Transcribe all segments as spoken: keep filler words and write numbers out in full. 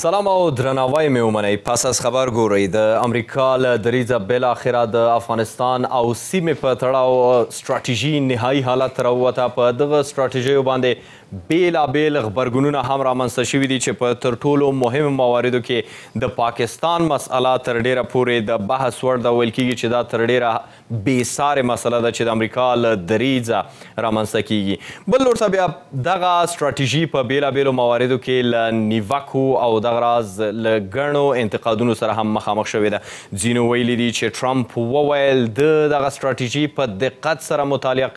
سلام او درناوی مې ومنئ. پس از خبر ګورئ د امریکا له دریځه بالاخره د افغانستان او سیمې په تړاو ستراتیژي نهایي حالت ته راووته. په دغه ستراتیژیو باندې بیلابیل غبرګونونه هم رامنځته شوي دي چې په تر ټولو مهمو مواردو کې د پاکستان مسئله تر ډیره پورې د بحث وړ ده. ویل کېږي چې دا تر ډیره بېسارې مسله ده چې د امریکا له دریځه رامنځته کېږي. بل لور ته بیا دغه ستراتیژي په بیلابیلو مواردو کې له نیوکو او دغه راز له ګڼو انتقادونو سره هم مخامخ شوې ده. ځینو ویلي دي چې ټرمپ وویل د دغه ستراتیژي په دقت سره مطالعه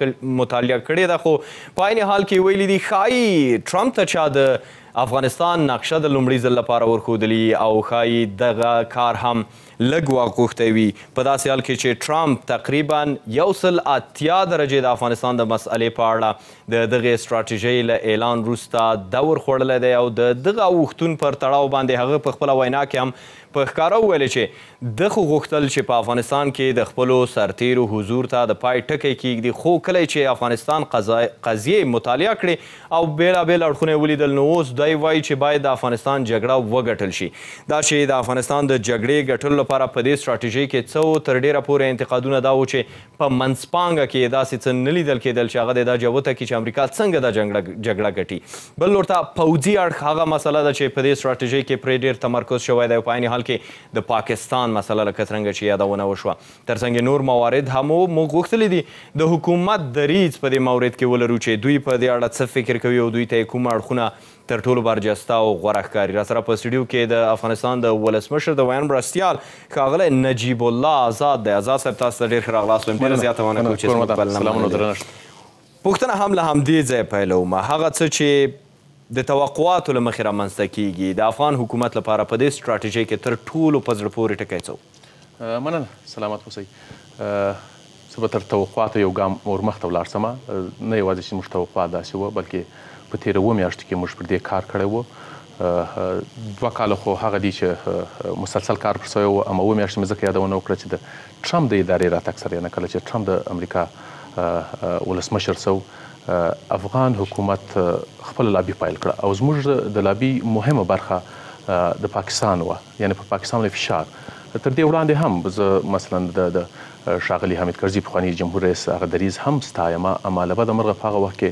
کړې ده، خو په عین حال کې ویلي دي ښایي ټرمپ ته چا د افغانستان نقشه د لومړي ځل لپاره ورښودلي او ښایي دغه کار هم لږ وخت غوښتی وي. په داسې حال کې چې ټرمپ تقریبا یو سل اتیا درجې د افغانستان د مسئلې په اړه د دغې ستراتیژۍ له اعلان وروسته دور خوړلی دی او د دغه اوښتون پر تړاو باندې هغه په خپله وینا کې هم په ښکاره وویلې چې ده خو غوښتل چې په افغانستان کې د خپلو سرتیرو حضور ته د پای ټکی کیږدي، خو کله چې افغانستان قضیې مطالعه کړې او بیلابیل اړخونه یې ولیدل نو اوس دی وایي چې باید د افغانستان جګړه وګټل شي. دا چې د افغانستان د جګړې ګټلو لپاره په دې ستراتیژۍ کې څه تر ډیره پورې انتقادونه دا و چې په منځپانګه کې داسې څه نه لیدل کېدل چې هغه د دا جوته کړي چې امریکا څنګه دا جګړه ګټي. بل لور ته پوځي اړخ هغه مسله ده چې په دې ستراتیژۍ کې پرې ډېر تمرکز شوی دی. په عین حال کې د پاکستان مسله لکه څرنګه چې یادونه وشوه، ترڅنګ نور موارد هم موږ غوښتلي دي د حکومت دریځ په دې مورد کې ولرو چې دوی په دې اړه څه فکر کوي او دوی ته کوم اړخونه تر ټولو برجسته او غوره ښکاري. را سره په سټوډیو کې د افغانستان د ولسمشر د ویان مرستیال ښاغلی نجیب الله آزاد دی. آزاد صاحب تاسو ته ډېر ښه راغلاست. وایم ډېره زیاته مننه کوم چې زموږ بلنه منلې. پوښتنه هم له همدې ځایه پیلوم. هغه څه چې د توقعاتو له مخې رامنځته کیږي د افغان حکومت لپاره په دې ستراتیژۍ کې تر ټولو په زړه پورې ټکی څه و؟ مننه، سلامت اوسئ. زه به تر توقعاتو یو ګام ورمخته ولاړ سمه. نه یوازې چې موږ توقعات داسې وه بلکې په تېره اووه میاشتو کې موږ پر دې کار کړی و. دوه کاله خو هغه دي چې مسلسل کار پر سوی و. اما اووه میاشتې مې ځکه یادونه وکړه چې د ټرمپ د ادارې راتګ سره یعنې کله چې ټرمپ د امریکا ولسمشر سو افغان حکومت خپل لابي پیل کړه او زموږ د لابي مهمه برخه د پاکستان وه، یعنې په پاکستان باندې فشار. تر دې وړاندې هم زه مثلا د ښاغلي حامد کرزي پخواني جمهور رئیس هغه دریځ هم ستایم، اما له بده مرغه په هغه وخت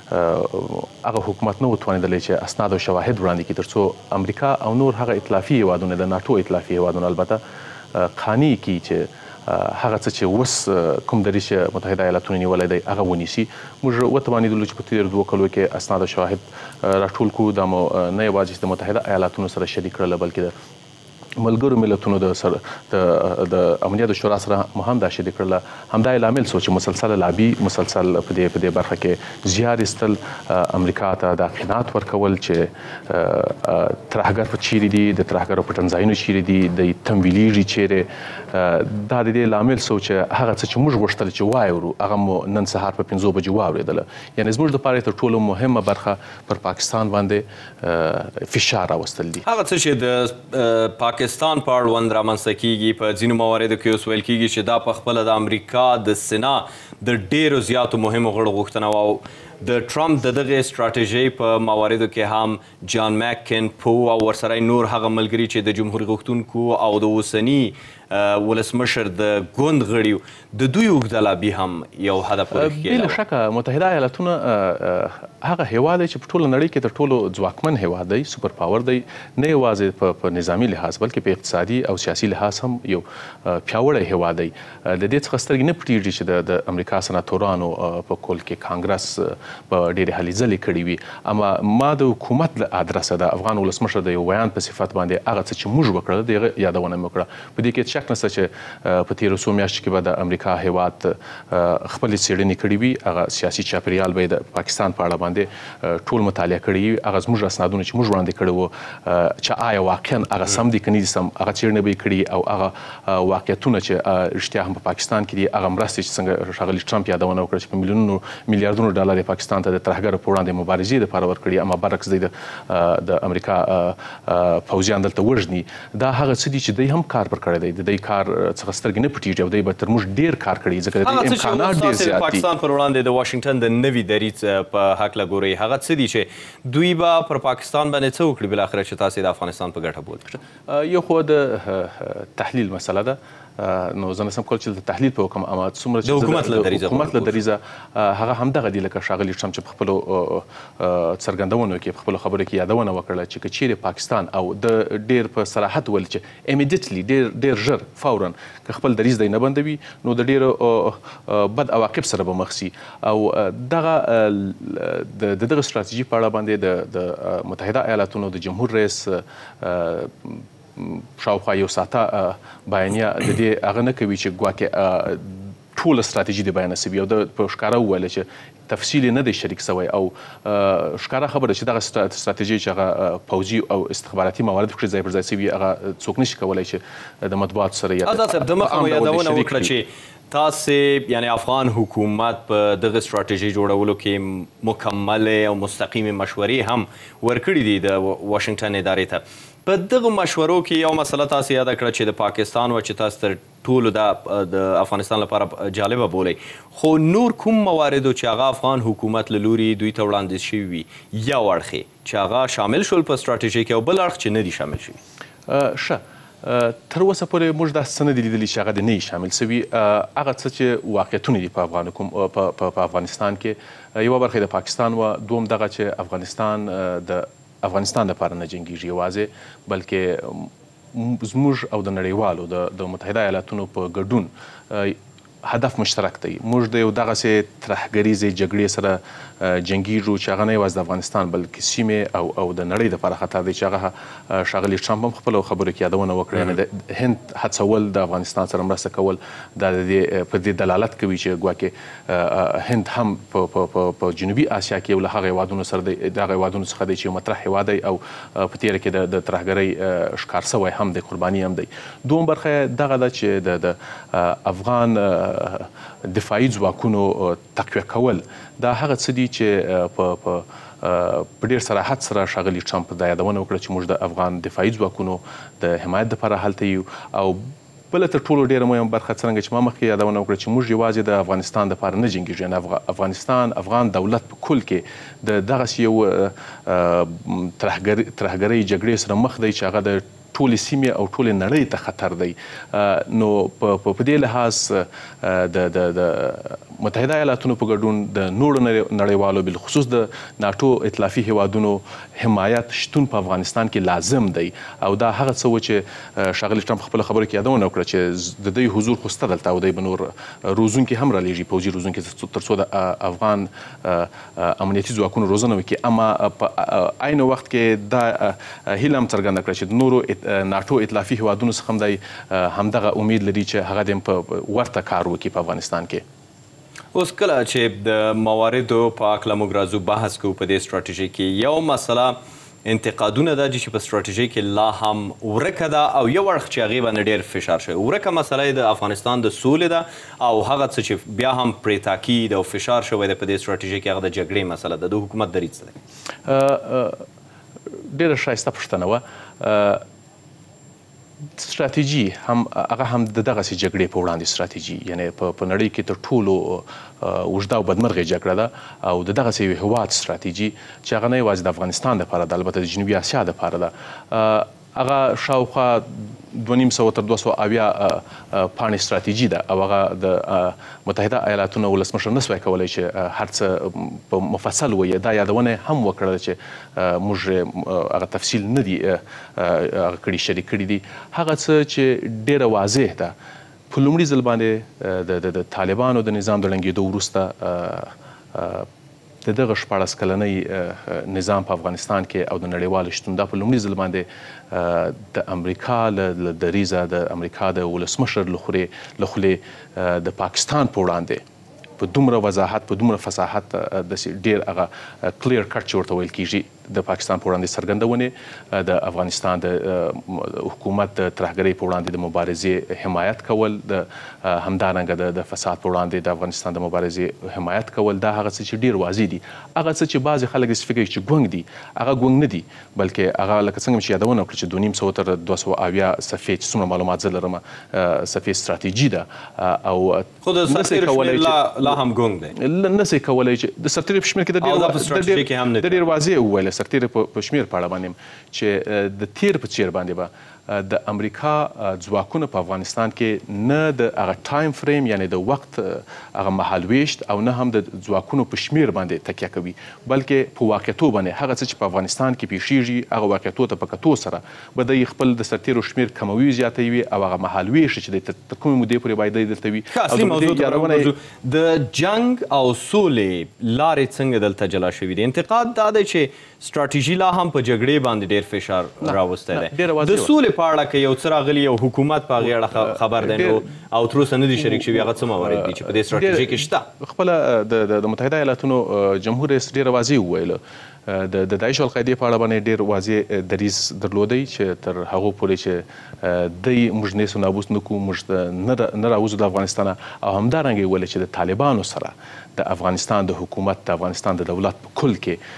کې هغه حکومت نه وتوانېدلی چې اسناد او شواهد وړاندې کړي تر څو امریکا او نور هغه اتلافي هیوادونه د ناټو اتلافي هیوادونه البته قانع کړي چې هغه څه چې اوس کوم دریځ چې متحده ایالاتونو نیولی دی هغه ونیسي. موږ وتوانېدلو چې په تېرو دوو کلو کې اسناد او شواهد راټول کړو. دا مو نه یوازې د متحده ایالاتونو سره شریک کړله بلکې د ملګرو ملتونو د سر د امنیت شورا سره مو هم دا شریک کړله. همدا یې لامل سو چې مسلسل لابي مسلسل په دې په دې برخه کې زیار ایستل، امریکا ته دا قناعت ورکول چې ترهګر په چیرې دي، د ترهګرو پټنځایونه چیرې دي، د تمویلیږي چیرې. دا د دې لامل سو چې هغه څه چې موږ غوښتل چې واورو هغه مو نن سهار په پنځو بجو واورېدله. یعنې زموږ دپاره تر ټولو مهمه برخه پر پاکستان باندې فشار راوستل دي. هغه څه چې د پاکستان په اړوند رامنځته کیږي په ځینو مواردو کې اوس ویل کیږي چې دا په خپله د امریکا د سنا د ډیرو زیاتو مهمو غړو غوښتنه وه او د ټرمپ د دغې ستراتیژۍ په مواردو کې هم جان مکین پو او ورسره نور هغه ملګري چې د جمهور غوښتونکو او د اوسني ولسمشر د ګوند غړي د دوی اوږده لابي هم یو هدف ورکړي. بې له شکه متحده ایالتونه هغه هیواد دی چې په ټوله نړۍ کې تر ټولو ځواکمن هیواد دی، سوپر پاور دی، نه یوازې په نظامي لحاظ بلکې په اقتصادي او سیاسي لحاظ هم یو پیاوړی هیواد دی. د دې څخه سترګې نه پټېږي چې د امریکا سناتورانو په کول کې کانګرس په ډېرې هلې ځلې کړې وي. اما ما د حکومت له ادرسه د افغان ولسمشر د یو بیان په صفت باندې هغه څه چې موږ وکړل د هغه یادونه مې وکړه. په دې کې شک نشته چې په تېرو څو میاشتو کې به د امریکا هیواد خپلې څېړنې کړې وي، هغه سیاسي چاپېریال به یې د پاکستان په اړه باندې ټول مطالعه کړي وي، هغه زموږ اسنادونه چې موږ وړاندې کړي وو چې آیا واقعا هغه سم دي که نه دي سم، هغه څېړنې به یې کړي او هغه واقعیتونه چې رښتیا هم په پاکستان کې دي، هغه مرستې چې څنګه ښاغلي ټرمپ یادونه وکړه چې په میلیونونو میلیارډونو ډالر یې پاکستان ته د ترهګرو په وړاندې مبارزې دپاره ورکړي، اما برعکس دی د امریکا پوځیان دلته وژني. دا هغه څه دي چې دوی هم کار پر کړی دی. د د دې کار څخه سترګې نه پټېږي او دوی به تر موږ ډېر کار کړی ځکه د دې امکانات ډېر زیات دي. پاکستان پر وړاندې د واشنګټن د نوي دریځ په هکله ګورئ هغه څه دي چې دوی به پر پاکستان باندې څه وکړي بالاخره چې تاسې د افغانستان په ګټه بولئ؟ یو خو د تحلیل مسله ده، نو زه نسم کولی چې د تحلیل په وکړم، اما څومره چې د حکومت له دریځه حکومت له دریځه هغه همدغه دي لکه ښاغلي ټرمپ چې په خپلو څرګندونو کې په خپلو خبرو کې یادونه وکړه چې که چیرې پاکستان او د ډېر په صراحت وویل چې امیډیټلی ډېر ډېر ژر فورا که خپل دریځ دی نه بندوي نو د ډېرو بد عواقب سره به مخ شي. او دغه د دغه ستراتیژي په اړه باندې د متحده ایالاتونو د جمهور رئیس شاوخوا یو ساعته بیانیه د دې هغه نه کوي چې ګواکې ټوله ستراتیژي د بیانه سوي او د په ښکاره وویله چې تفصیل نه دی شریک سوی او ښکاره خبره چې دغه ستراتیژي چې هغه پوځي او استخباراتي موارد پکې ځای پر ځای سوي هغه څوک نشي کولی چې د مطبوعاتو سره یا آزاد صاحب د مخه مو یادونه وکړه چې تاسې یعنی افغان حکومت په دغه ستراتیژي جوړولو کې مکملې او مستقیمې مشورې هم ورکړي دي د واشنګټن ادارې ته. په دغه مشورو کې یو مسله تاسې یاده کړه چې د پاکستان و چې تاسو تر ټولو دا د افغانستان لپاره جالبه بولئ، خو نور کوم مواردو چې هغه افغان حکومت له لوري دوی ته وړاندیز شوي وي یو اړخې چې هغه شامل شول په ستراتیژي کې او بل اړخ چې نه دي شامل شوي؟ ښه، تر اوسه پورې موږ داسې څه نه دي لیدلي چې هغه د نه شامل سوي. هغه څه چې واقعیتونه دي په افغان په افغانستان کې یوه برخه د پاکستان وه، دوم دغه چې افغانستان د افغانستان لپاره نه جنګیږي یوازې بلکې زموږ او د نړیوالو د متحده ایالاتونو په ګډون هدف مشترک دی. موږ د یو دغسې ترهګریزې جګړې سره جنګیږو چې هغه نه یوازې د افغانستان بلکې سیمې او او د نړۍ دپاره خطر دی چې هغه ښاغلي ټرمپ هم خپلو خبرو کې یادونه وکړه، یعنې د هند هڅول د افغانستان سره مرسته کول دا د دې په دې دلالت کوي چې ګواکې هند هم په جنوبي اسیا کې یو له هغه هېوادونو سره دی د هغه هېوادونو څخه دی چې یو مطرح هېواد دی او په تېره کې د ترهګرۍ ښکار سوی هم دی، قرباني هم دی. دوم برخه دغه ده چې د افغان دفاعي ځواکونو تقویه کول دا هغه څه دي چې په ډېر صراحت سره ښاغلي ټرمپ دا یادونه وکړه چې موږ د افغان دفاعي ځواکونو د حمایت دپاره هلته یو. او بله تر ټولو ډېره مهمه برخه څرنګه چې ما مخکې یادونه وکړه چې موږ یوازې د افغانستان دپاره نه جنګېږو، یعنې افغانستان افغان دولت په کل کې د دغسې یو ترهګرۍ جګړې سره مخ دی چې هغه د ټولې سیمې او ټولې نړۍ ته خطر دی. نو په دې لحاظ د متحده ایالاتونو په ګډون د نورو نړیوالو بالخصوص د ناټو ائتلافي هیوادونو حمایت شتون په افغانستان کې لازم دی. او دا هغه څه و چې ښاغلي ټرمپ خپله خبره کې یادونه وکړه چې د دوی حضور خو شته دلته او دوی به نور روزونکي هم رالیږي، پوځي روزونکي تر څو د افغان امنیتي ځواکونو روزنه وکړي. اما په عین وخت کې دا هیله هم څرګنده کړه چې د نورو ناټو ائتلافي هیوادونو څخه هم دی همدغه امید لري چې هغه د په ورته کار وکړي په افغانستان کې. اوس کله چې د مواردو په هکله موږ راځو بحث کوو په دې ستراتیژي کې یو مسله انتقادونه ده چې په ستراتیژي کې لا هم ورکه ده او یو اړخ چې هغې باندې ډېر فشار شوی. ورکه مسله یې د افغانستان د سولې ده او هغه څه چې بیا هم پرې تاکید او فشار شوی دی په دې ستراتیژي کې هغه د جګړې مسله ده. د حکومت دریځ څه دی؟ ډېره ښایسته پوښتنه وه. ستراتیژي هم هغه هم د دغسې جګړې په وړاندې ستراتیژي، یعنې په نړۍ کې تر ټولو اوږده او بدمرغې جګړه ده او د دغسې یو هېواد ستراتیژي چې هغه نه یوازې د افغانستان دپاره ده، البته د جنوبي اسیا دپاره ده. هغه شاوخوا دوه نیم سوه تر دوه سوه اویا پاڼې ستراتیژي ده او هغه د متحده ایالاتونو ولسمشر نسوی کولی چې هر څه په مفصل ووایي. دا یادونه هم وکړه چې موږ هغه تفصیل نه دي هغه کړي شریک کړي دي. هغه څه چې ډېره واضح ده په لومړي ځل باندې د طالبانو د نظام د ړنګېدو وروسته د دغه شپاړس کلنۍ نظام په افغانستان کې او د نړیوالو شتون دا په لومړي ځل باندې د امریکا له دریځه د امریکا د ولسمشر له خولې د پاکستان په وړاندې په دومره وضاحت په دومره فصاحت داسې ډېر هغه کلیر کټ چې ورته ویل کېږي د پاکستان په وړاندې څرګندونې د افغانستان د حکومت د ترهګرۍ په وړاندې د مبارزې حمایت کول د همدارنګه د فساد په وړاندې د افغانستان د مبارزې حمایت کول دا هغه څه چې ډېر واضح دي. هغه څه چې بعضې خلک داسې فکر چې ګونګ دي هغه ګونګ نه دي بلکې هغه لکه څنګه چې یادونه وکړه چې دوه نیم سوه تر دوه سوه اویا صفحې چې څومره معلومات زه لرم صفحې ستراتیجي ده او خو د سرتیرو شمېر لا هم ګونګ دی. نسئ کولی چې د سرتیرو په شمېر کې د ډېر واضح وویل سرتیرو په شمېر په اړه باندې چې د تیر په څېر باندې به د امریکا ځواکونه په افغانستان کې نه د هغه ټایم فریم یعنی د وخت هغه مهالویشت او نه هم د ځواکونو په شمېر باندې تکیه کوي بلکې په واقعیتو باندې هغه څه چې په افغانستان کې پیښیږي هغه واقعیتو ته په کتو سره به دوی خپل د سرتیرو شمېر کموي زیاتوي او هغه مهالویشت چې دی تر کومې مودې پورې باید دی دلته وي. اصلي موضوع د جنګ او سولې لارې څنګه دلته جلا شوي دي. انتقاد دا دی چې ستراتیژي لا هم په جګړې باندې ډېر فشار راوستی دی. د سولې په اړه که یو څه راغلي یو حکومت په هغې اړه خبر دی نو او تر اوسه نه دي شریک شوي هغه څه موارد دي چې په دې ستراتیژۍ کې شته؟ خپله د متحده ایالاتونو جمهور رئیس ډېره واضح وویله د داعش او القاعدې په اړه باندې ډېر واضح دریځ درلودی چې تر هغو پورې چې دوی موږ نیس و نابوس نه کړو موږ نه راوځو د افغانستانه او همدارنګه یې وویل چې د طالبانو سره د افغانستان د حکومت د افغانستان د دولت په کل کې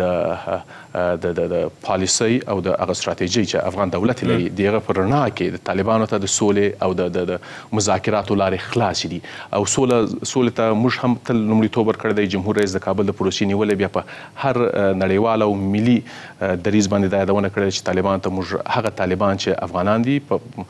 د د پالیسۍ او د هغه ستراتیژۍ چې افغان دولت لري د هغه په رڼا کې د طالبانو ته د سولې او د د مذاکراتو لارې خلاصې دي او سوله سولې ته موږ هم تل لومړیتوب ورکړی دی. جمهور رئیس د کابل د پروسې نیولې بیا په هر نړیوال او ملي دریځ باندې دا یادونه کړې چې طالبان ته موږ هغه طالبان چې افغانان دي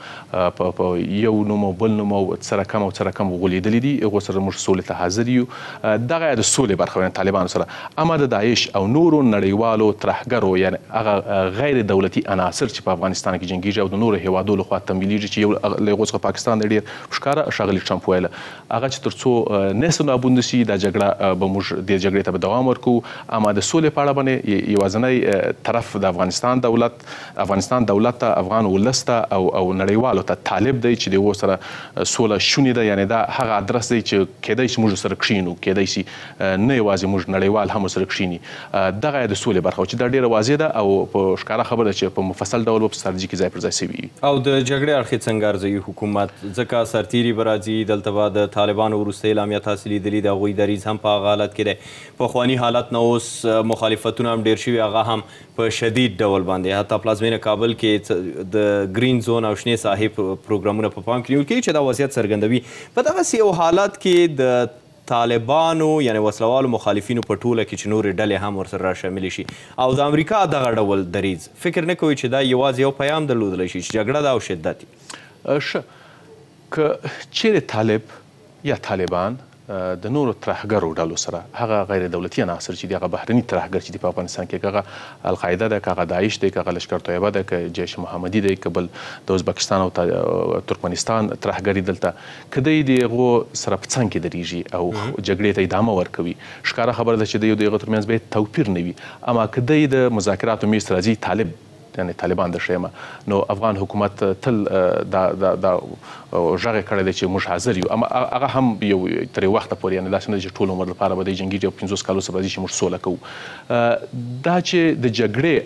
په یو نوم او بل نوم او سره کم او سره کم غولېدلي دي هغو سره موږ سولې ته حاضر یو. دغه د سولې برخه طالبانو سره اما د داعش او نورو نړیوالو ترهګرو یعنی هغه غیر دولتي عناصر چې په افغانستان کې جنګیږي او د نورو هیوادو لخوا تمویلیږي چې یو له هغو څخه پاکستان دی ډېر ښکاره ښاغلي ټرمپ ویله هغه چې تر څو نیست و نابود نه شي دا جګړه به موږ دې جګړې ته به دوام ورکوو. اما د سولې په اړه باندې یوازینی طرف د افغانستان دولت افغانستان دولت ته افغان ولس ته او او نړیوالو ته طالب دی چې د هغو سره سوله شونې ده یعنی دا هغه ادرس دی چې کیدای شي موږ سره کښینو کیدای شي نه یوازې موږ نړیوال هم سره کښیني. دغه د سولې برخه چې دا ډېره واضح ده او په ښکاره خبره ده چې په مفصل ډول په ستراتیژي کې ځای پر ځای شوي وي. او د جګړې اړخې څنګه ارزوي حکومت ځکه سرتیري به راځي دلته به د طالبانو وروستۍ اعلامیه تاسې لیدلي د هغوی دریځ هم په هغه حالت کې دی. پخواني حالت نه اوس مخالفتونه هم ډېر شوي هغه هم په شدید ډول باندې حتی پلازمینه کابل کې د ګرین زون او شنې ساحې پروګرامونه په پام کې نیول کېږي چې دا وضعیت څرګندوي. په دغسې یو حالت کې د طالبانو یعنی وسلوالو مخالفینو په ټوله کې چې نورې ډلې هم ورسره راشاملې شي او د امریکا دغه ډول دریځ فکر نه کوي چې دا یوازې یو پیام درلودلی شي چې جګړه ده او شدت یې ښه که چیرې طالب یا طالبان د نورو ترهګرو ډلو سره هغه غیر دولتي عناصر چې دي هغه بهرني ترهګر چې دي په افغانستان کې که هغه القاعده ده که هغه داعش دی که هغه لشکر طیبه ده که جیش محمدي دی که بل د ازبکستان او ترکمنستان ترهګري دلته که دوی د هغو سره په څنګ کې درېږي او جګړې ته ادامه ورکوي ښکاره خبره ده چې د یو د هغو ترمنځ باید توپیر نه وي. اما که دوی د مذاکراتو میز ته راځي طالب یعنی طالبان د شیمه نو افغان حکومت تل دا دا دا ژغ کړی دی چې موږ حاضر یو. اما هغه هم یو تر یو وخته پورې یعنې داسې نه چې ټول عمر لپاره به دی جنګېږي او پنځوس کالو سره راځي چې موږ سوله کوو. دا چې د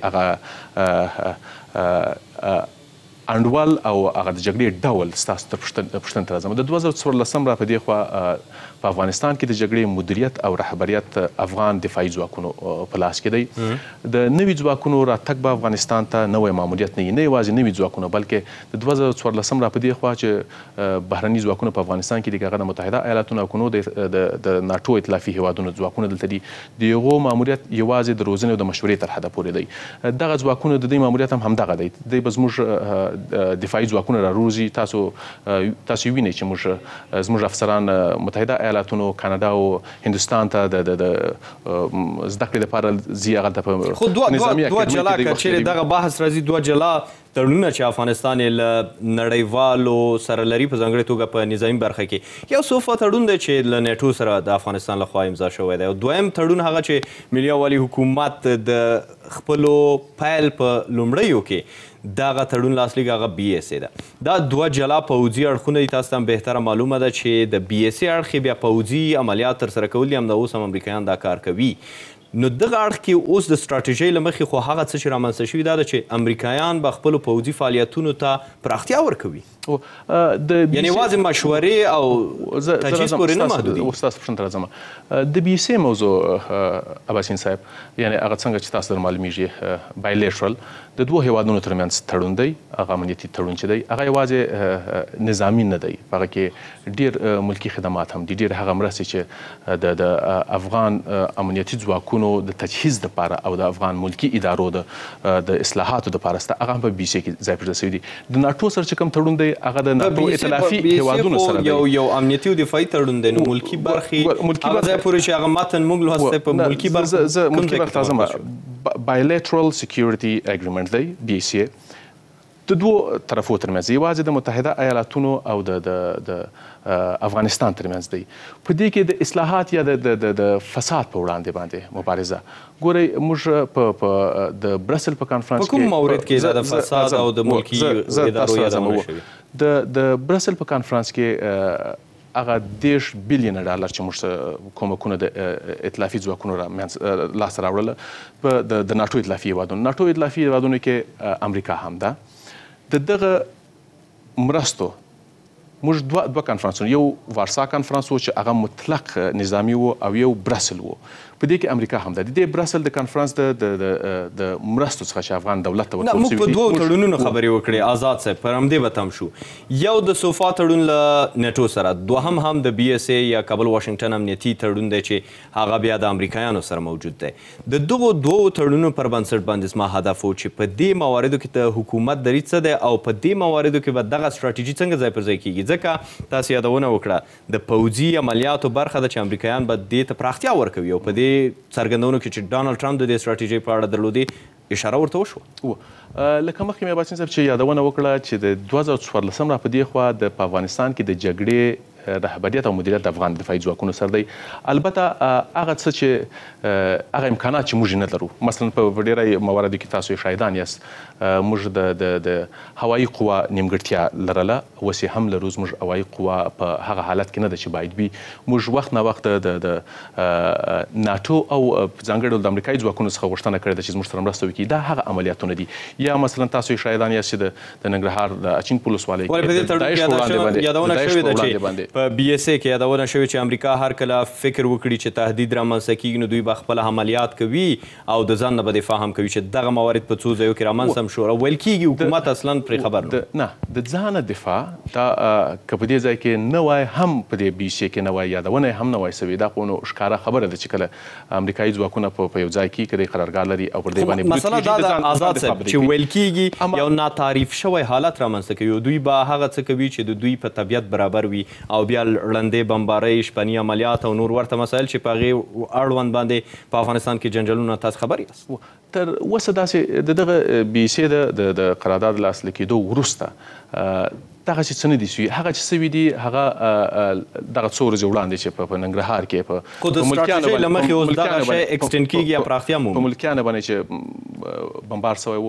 جګړې هغه انډول او هغه د جګړې ډول ستاسو تر پوښتنې ته راځم. د دوه زره څوارلسم را په دې خوا په افغانستان کې د جګړې مدیریت او رهبریت افغان دفاعي ځواکونو په لاس کې دی. د نوي ځواکونو راتګ به افغانستان ته نوی ماموریت نه وي نه یوازې نوي ځواکونه بلکې د دوه زره څوارلسم را په دې خوا چې بهرني ځواکونه په افغانستان کې دي که هغه د متحده ایالاتونو او که نور د ناټو ائتلافي هیوادونو ځواکونه دلته دي د هغو ماموریت یوازې د روزنې او د مشورې تر حده پورې دی. دغه ځواکونه د دوی ماموریت هم همدغه دی. دوی به زموږ دفاعي ځواکونه راروزي. تاسو تاسو وینئ چې موږ زموږ افسران متحده ایالاتونو کاناډا او هندوستان ته د زده کړې لپاره ځي هغلته په خو دوه دوه جلا که چیرې دغه بحث راځي دوه جلا تړونونه چې افغانستان یې له نړیوالو سره لري په ځانګړې توګه په نظامي برخه کې یو صوفه تړون دی چې له نیټو سره د افغانستان لخوا امضا شوی دی او دویم تړون هغه چې ملي یووالي حکومت د خپلو پیل په لومړیو کې دغه تړون لاسلیک هغه بي اس ای ده. دا دوه جلا پوځي اړخونه دي. تاسو ته هم بهتره معلومه ده چې د بي اس ای اړخ بیا پوځي عملیات ترسره کول دي همدا اوس هم امریکایان دا کار کوي. نو دغه اړخ کې اوس د ستراتیژۍ له مخې خو هغه څه چې رامنځته شوي دا ده چې امریکایان به خپلو پوځي فعالیتونو ته پراختیا ورکوي یعنې یوازې مشورې او تجهیز پورې نه محدودي. ستاسو پوښتنې ته راځم. د بي سي موضوع اباسین صاحب یعنې هغه څنګه چې تاسو در معلومیږي بایلیټرل د دوو هیوادونو ترمنځ تړون دی، هغه امنیتي تړون چې دی هغه یوازې نظامي نه دی، په هغه کې ډېر ملکي خدمات هم دي، ډېر هغه مرستې چې د د افغان امنیتي ځواکونو د تجهیز دپاره او د افغان ملکي ادارو د اصلاحاتو دپاره سته، هغه هم په بي سي کې ځای پرځای شوي دي. د ناټو سره چې کوم تړون دی هغه د ناټو ائتلافي هیوادونو سره دی، یو امنیتي او دفاعي تړون دی. نو ملکي برخې هغه ځای پورې چې هغه متن موږ لوستی په ملکي برخه زه ملکي برخې ته ځم. بایلیټرل سیکیورټي اګریمنټ دی بي سي د دوو طرفو ترمنځ، یوازې د متحده ایالاتونو او د د افغانستان ترمنځ دی. په دې کې د اصلاحات یا د فساد په وړاندې باندې مبارزه. ګورئ موږ په د برسل په کانفرنس کې په کوم مورد کې د فساد او د ملکي ادارو یادونه شوې؟ د برسل په کانفرنس کې هغه دېرش بیلیونه ډالر چې موږ کومکونه د ائتلافي ځواکونو لاسته راوړله په د ناټو ائتلافي هیوادونو ناټو ائتلافي هیوادونو کې امریکا هم ده. د دغه مرستو موږ دوه دوه کانفرنسونه، یو وارسا کانفرنس و چې هغه مطلق نظامي و او یو برسل و. په دې کې امریکا هم ده. د دې برسل د کانفرنس د د مرستو څخه چې افغان دولت ته ورکول شوي دي. موږ په دوو تړونونو خبرې وکړې آزاد صاحب، پر همدې به تم شو. یو د سوفا تړون له نیټو سره، دوهم هم د بي اس اي یا کابل واشنګټن امنیتي تړون دی چې هغه بیا د امریکایانو سره موجود دی. د دغو دوو تړونونو پر بنسټ باندې زما هدف و چې په دې مواردو کې د حکومت دریځ څه دی او په دې مواردو کې به دغه ستراتیژي څنګه ځای پر ځای کیږي. ځکه تاسو یادونه وکړه د پوځي عملیاتو برخه ده چې امریکایان به دې ته پراختیا ورکوي او په دې څرګندونو کې چې ډانلډ ټرمپ د دې ستراتیژۍ په اړه درلودې اشاره ورته وشوه. لکه مخکې مې اباسین صاحب چې یادونه وکړه چې د دوه زره څوارلسم را په دې خوا د په افغانستان کې د جګړې رهبریت او مدیریت د افغان دفاعي ځواکونو سره دی. البته هغه څه چې هغه امکانات چې موږ نه لرو، مثلا په ډېری مواردو کې تاسو شاهدان یاست، موږ د د هوایي قوا نیمګړتیا لرله، اوس یې هم لرو. زموږ هوایي قوا په هغه حالت کې نه ده چې باید وي. موږ وخت نه وخت د ناټو او ځانګړي ډول د امریکایي ځواکونو څخه غوښتنه کړې ده چې زموږ سره مرسته وکړي. دا هغه عملیاتونه دي. یا مثلا تاسو شاهدان یاست چې د ننګرهار د اچین په ولسوالۍ کې یادونه شوې ده چې په بي اس اي کې یادونه شوې چې امریکا هر کله فکر وکړي چې تهدید رامنځته کیږي نو دوی به خپل عملیات کوي او د ځان نه به دفاع هم کوي، چې دغه موارد په څو ځایو کې رامنځته هم شو او ویل کیږي حکومت اصلا پرې خبر نه. نه د ځانه دفاع دا که په دې ځای کې نه وای، هم په دې بي سي کې نه وای، یادونه هم نه وای سوې. دا خو نو ښکاره خبره ده چې کله امریکایي ځواکونه په یو ځای کې کدی قرارګاه لري او پر دې باندې مسله دا ده آزاد صاحب چې ویل کیږي یو ناتعریف شوی حالت رامنځته کوي. دوی به هغه څه کوي چې د دوی په طبیعت برابر وي او بیا ړندې بمبارۍ، شپني عملیات او نور ورته مسایل چې په هغې اړوند باندې په افغانستان کې جنجالونه تاسو خبر یاست. تر اوسه داسې د دغه بي سي د قرارداد لاسلیک کېدو وروسته دغه چې څه نه دي سوي. هغه چې سوي دي هغه دغه څو ورځې وړاندې چې په ننګرهار کې خو د ستراتیژۍ له مخې اوس دغه شی اکسټینډ کېږي یا پراختیا مومي. په ملکیانو باندې چې بمبار سوی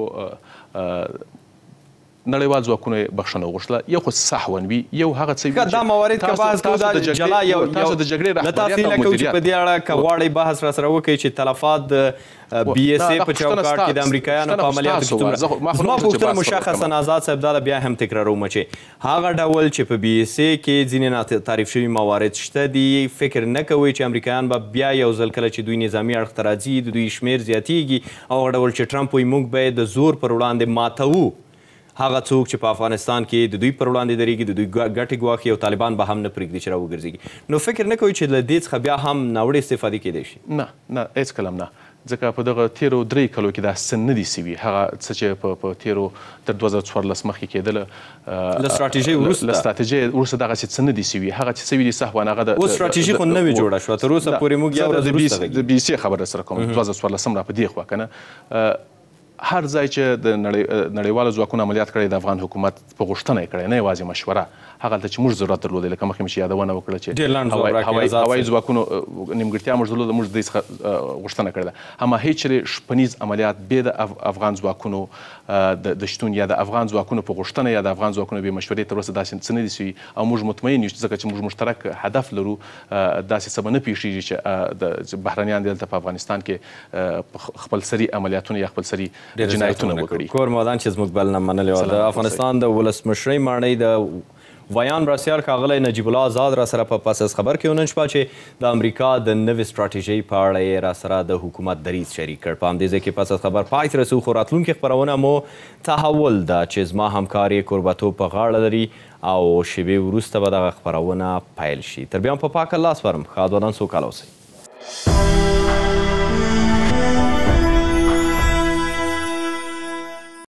و، نړیوال ځواکونو یې بخښنه وغوښتله. یو خو صحون وي، یو هغه څه وي دا موارد که بحث کوو دا جلا یو تاسو د جګړې رهبریت او مدیریت په دې اړه که غواړئ بحث راسره وکړئ چې تلفات د بي اس اي په چوکاټ کې د امریکایانو په عملیاتو کې څومره. زما پوښتنه مشخصا آزاد صاحب دا بیا هم تکراروم چې هغه ډول چې په بي اس اي کې ځینې تعریف شوي موارد شته دي، فکر نه کوئ چې امریکایان به بیا یو ځل کله چې دوی نظامي اړخ ته راځي د دوی شمېر زیاتیږي او هغه ډول چې ټرمپ وایي موږ به یې د زور پر وړاندې ماتوو، هغه څوک چې په افغانستان کې د دوی پر وړاندې درېږي د دوی ګټې ګواښي او طالبان به هم نه پرېږدي چې راوګرځېږي. نو فکر نه کوئ چې له دې څخه بیا هم ناوړه استفادې کېدی شي؟ نه نه هېڅکله هم نه. ځکه په دغه تیرو درې کلو کې دا څه نه دي سوي. هغه څه چې په تیرو تر دوه زره څوارلس مخکې کېدله له ستراتیژۍ وروسته له ستراتیژۍ وروسته دغسې څه نه دي سوي. هغه چې سوي دي صحوان هغه د اوس ستراتیژي خو نوې جوړه شوه، تر اوسه پورې موږ یو ورځ وروسته د بي سي خبره سره کوم دوه زره څوارلسم را په دې خوا که نه هر ځای چې د نړیوالو ځواکونو عملیات کړی د افغان حکومت په غوښتنه یې کړی، نه یوازې مشوره، هغه ته چې موږ ضرورت درلودی لکه مخکې مې چې یادونه وکړه چې ډېر لنډ ځواب راکړئ هوایي ځواکونو نیمګړتیا موږ درلوده موږ د دې څخه غوښتنه کړې ده اما هیڅ چیرې شپنیز عملیات بې د افغان ځواکونو د شتون یا د افغان ځواکونو په غوښتنه یا د افغان ځواکونو بې مشورې تر اوسه داسې څه نه دي سوي او موږ مطمئن یو ځکه چې موږ مشترک هدف لرو داسې څه به نه پیښیږي چې د بهرنیان دلته په افغانستان کې خپل سري عملیاتونه یا خپل سري جنایتونه وکړي. کور مادان چې زموږ بلنه منلې وه د افغانستان د ولسمشرۍ ماڼۍ د ویان مرستیال ښاغلی نجیب الله آزاد را سره په پس از خبر کې نن شپه چې د امریکا د نوې سټراټیژۍ په اړه یې را سره د حکومت دریځ شریک کړ. په همدې ځای کې پس از خبر پای ته رسو خو راتلونکې خپرونه مو تحول ده چې زما همکار یې کوربتوب په غاړه لري او شېبې وروسته به دغه خپرونه پیل شي. تر بیا هم په پاک الله سپارم. ښاد ودان سوکاله اوسئ.